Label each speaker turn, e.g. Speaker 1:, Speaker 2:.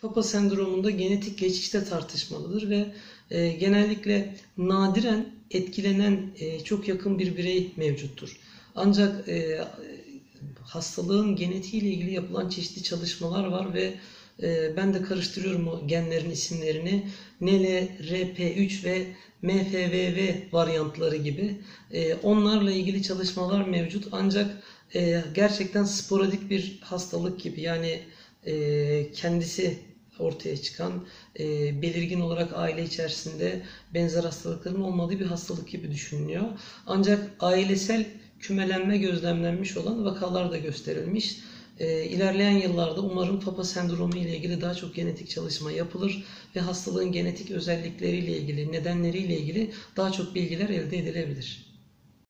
Speaker 1: Papa sendromunda genetik geçiş de tartışmalıdır ve genellikle nadiren etkilenen çok yakın bir birey mevcuttur. Ancak hastalığın genetiğiyle ilgili yapılan çeşitli çalışmalar var ve ben de karıştırıyorum o genlerin isimlerini. NLRP3 ve MFVV varyantları gibi. Onlarla ilgili çalışmalar mevcut. Ancak gerçekten sporadik bir hastalık gibi, yani kendisi ortaya çıkan, belirgin olarak aile içerisinde benzer hastalıkların olmadığı bir hastalık gibi düşünülüyor. Ancak ailesel kümelenme gözlemlenmiş olan vakalar da gösterilmiş. İlerleyen yıllarda umarım Papa sendromu ile ilgili daha çok genetik çalışma yapılır ve hastalığın genetik özellikleriyle ilgili, nedenleriyle ilgili daha çok bilgiler elde edilebilir.